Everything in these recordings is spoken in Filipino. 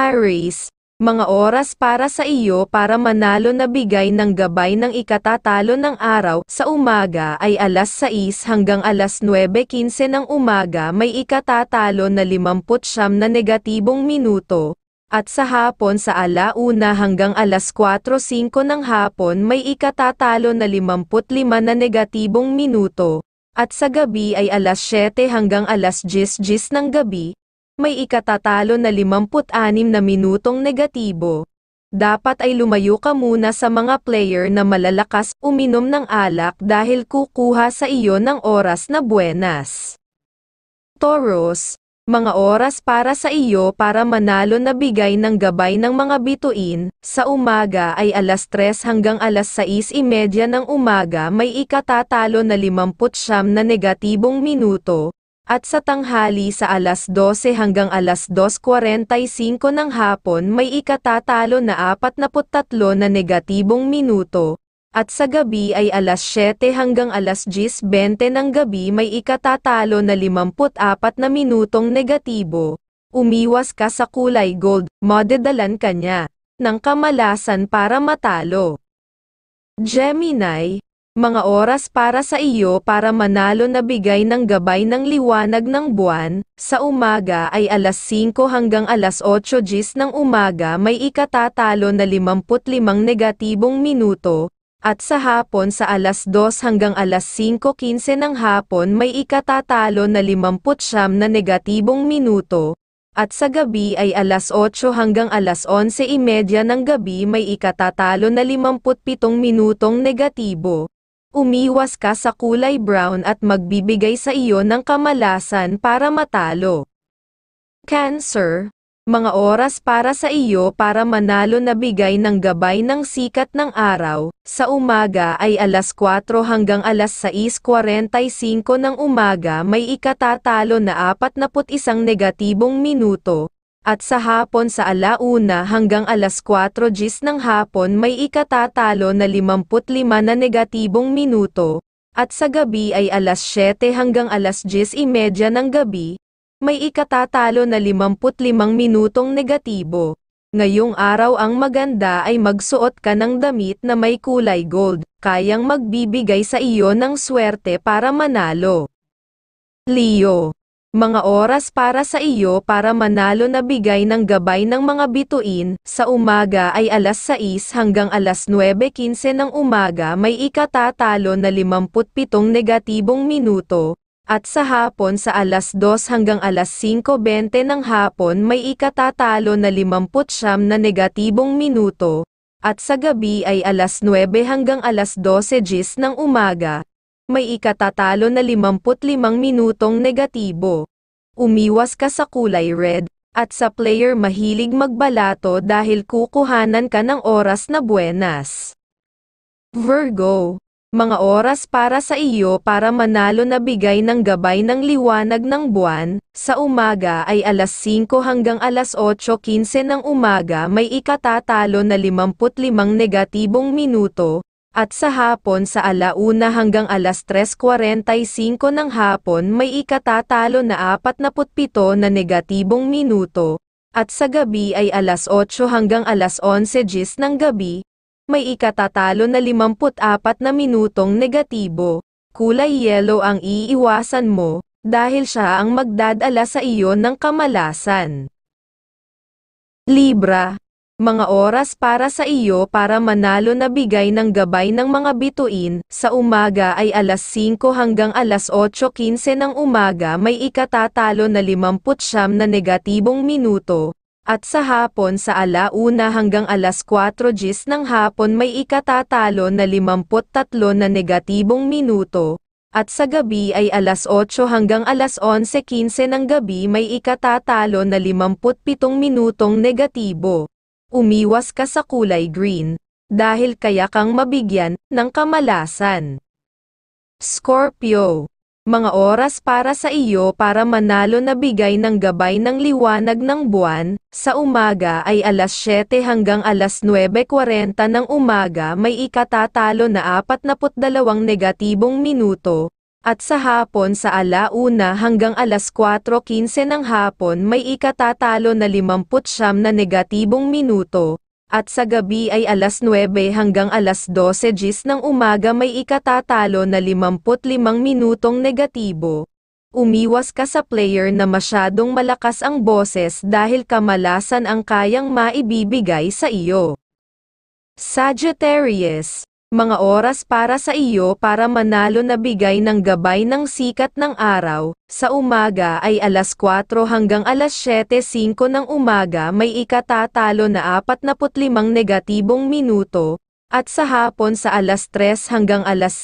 Aries, mga oras para sa iyo para manalo na bigay ng gabay ng ikatatalo ng araw sa umaga ay alas 6 hanggang alas 9:15 ng umaga may ikatatalo na 59 na negatibong minuto, at sa hapon sa alauna hanggang alas 4:05 ng hapon may ikatatalo na 55 na negatibong minuto, at sa gabi ay alas 7 hanggang alas 10:10 ng gabi, may ikatatalo na 56 na minutong negatibo. Dapat ay lumayo ka muna sa mga player na malalakas, uminom ng alak dahil kukuha sa iyo ng oras na buenas. Taurus, mga oras para sa iyo para manalo na bigay ng gabay ng mga bituin, sa umaga ay alas 3 hanggang alas 6:30 ng umaga may ikatatalo na 59 na negatibong minuto, at sa tanghali sa alas 12 hanggang alas 2:45 ng hapon may ikatatalo na 43 na negatibong minuto, at sa gabi ay alas 7 hanggang alas 10:20 ng gabi may ikatatalo na 54 na minutong negatibo. Umiwas ka sa kulay gold, madadalan ka niya ng kamalasan para matalo. Gemini, mga oras para sa iyo para manalo na bigay ng gabay ng liwanag ng buwan, sa umaga ay alas 5 hanggang alas 8:10 ng umaga may ikatatalo na 55 negatibong minuto, at sa hapon sa alas 2 hanggang alas 5:15 ng hapon may ikatatalo na 59 na negatibong minuto, at sa gabi ay alas 8 hanggang alas 11:30 ng gabi may ikatatalo na 57 minutong negatibo. Umiwas ka sa kulay brown at magbibigay sa iyo ng kamalasan para matalo. Cancer, mga oras para sa iyo para manalo na bigay ng gabay ng sikat ng araw, sa umaga ay alas 4 hanggang alas 6:45 ng umaga may ikatatalo na 41 negatibong minuto, at sa hapon sa alauna hanggang alas 4:10 ng hapon may ikatatalo na 55 na negatibong minuto, at sa gabi ay alas 7 hanggang alas 10:30 ng gabi, may ikatatalo na 55 minutong negatibo. Ngayong araw ang maganda ay magsuot ka ng damit na may kulay gold, kayang magbibigay sa iyo ng swerte para manalo. Leo, mga oras para sa iyo para manalo na bigay ng gabay ng mga bituin, sa umaga ay alas 6 hanggang alas 9:15 ng umaga may ikatatalo na 57 negatibong minuto, at sa hapon sa alas 2 hanggang alas 5:20 ng hapon may ikatatalo na 59 na negatibong minuto, at sa gabi ay alas 9 hanggang alas 12:10 ng umaga, may ikatatalo na 55 minutong negatibo. Umiwas ka sa kulay red, at sa player mahilig magbalato dahil kukuhanan ka ng oras na buenas. Virgo, mga oras para sa iyo para manalo na bigay ng gabay ng liwanag ng buwan, sa umaga ay alas 5 hanggang alas 8:15 ng umaga may ikatatalo na 55 negatibong minuto, at sa hapon sa alauna hanggang alas 3:45 ng hapon may ikatatalo na 47 na negatibong minuto, at sa gabi ay alas 8 hanggang alas 11:10 ng gabi, may ikatatalo na 54 na minutong negatibo. Kulay yellow ang iiwasan mo, dahil siya ang magdadala sa iyo ng kamalasan. Libra, mga oras para sa iyo para manalo na bigay ng gabay ng mga bituin, sa umaga ay alas 5 hanggang alas 8:15 ng umaga may ikatatalo na 59 na negatibong minuto, at sa hapon sa alauna hanggang alas 4:10 ng hapon may ikatatalo na 53 na negatibong minuto, at sa gabi ay alas 8 hanggang alas 11:15 ng gabi may ikatatalo na 57 minutong negatibo. Umiwas ka sa kulay green, dahil kaya kang mabigyan ng kamalasan. Scorpio, mga oras para sa iyo para manalo na bigay ng gabay ng liwanag ng buwan, sa umaga ay alas 7 hanggang alas 9:40 ng umaga may ikatatalo na 42 negatibong minuto, At sa hapon sa 1:00 hanggang 4:15 ng hapon may ikatatalo na 59 na negatibong minuto, at sa gabi ay 9:00 hanggang 12:00 ng umaga may ikatatalo na 55 minutong negatibo. Umiwas ka sa player na masyadong malakas ang boses dahil kamalasan ang kayang maibibigay sa iyo. Sagittarius, mga oras para sa iyo para manalo na bigay ng gabay ng sikat ng araw. Sa umaga ay 4:00 hanggang 7:05 ng umaga may ikatatalo na 45 negatibong minuto, at sa hapon sa 3:00 hanggang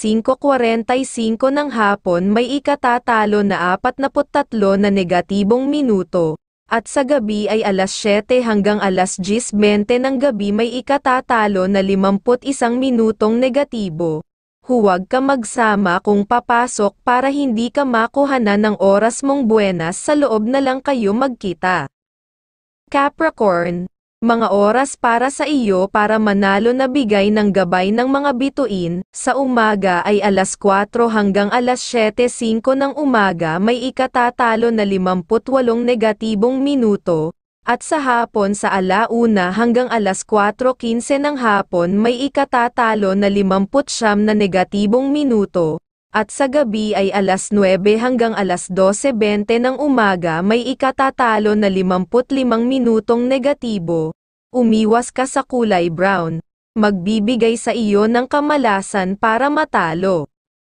5:45 ng hapon may ikatatalo na 43 na negatibong minuto. At sa gabi ay 7:00 hanggang 10:20 ng gabi may ikatatalo na 51 minutong negatibo. Huwag ka magsama kung papasok para hindi ka makuhanan ng oras mong buenas, sa loob na lang kayo magkita. Capricorn, mga oras para sa iyo para manalo na bigay ng gabay ng mga bituin. Sa umaga ay 4:00 hanggang 7:05 ng umaga may ikatatalo na 58 negatibong minuto, at sa hapon sa 1:00 hanggang 4:15 ng hapon may ikatatalo na 59 na negatibong minuto, at sa gabi ay 9:00 hanggang 12:20 ng umaga may ikatatalo na 55 minutong negatibo. Umiwas ka sa kulay brown. Magbibigay sa iyo ng kamalasan para matalo.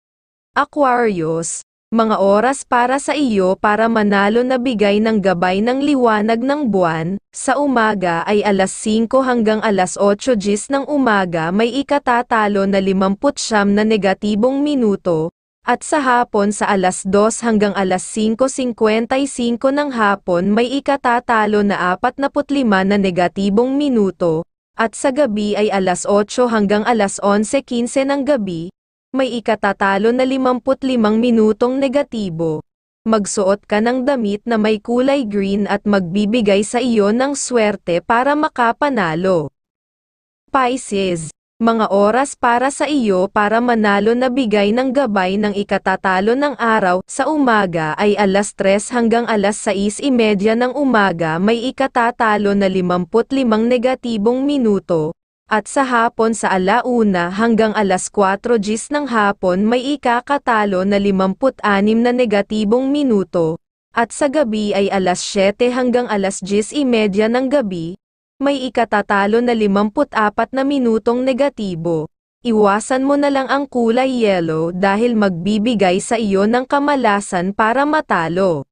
Aquarius, mga oras para sa iyo para manalo na bigay ng gabay ng liwanag ng buwan. Sa umaga ay 5:00 hanggang 8:00 ng umaga may ikatatalo na 59 na negatibong minuto, at sa hapon sa 2:00 hanggang 5:55 ng hapon may ikatatalo na 45 na negatibong minuto, at sa gabi ay 8:00 hanggang 11:15 ng gabi may ikatatalo na 55 minutong negatibo. Magsuot ka ng damit na may kulay green at magbibigay sa iyo ng swerte para makapanalo. Pisces, mga oras para sa iyo para manalo na bigay ng gabay ng ikatatalo ng araw. Sa umaga ay 3:00 hanggang 6:30 ng umaga may ikatatalo na 55 negatibong minuto, at sa hapon sa 1:00 hanggang 4:00 ng hapon may ikakatalo na 56 na negatibong minuto, at sa gabi ay 7:00 hanggang 10:30 ng gabi may ikatatalo na 54 na minutong negatibo. Iwasan mo na lang ang kulay yellow dahil magbibigay sa iyo ng kamalasan para matalo.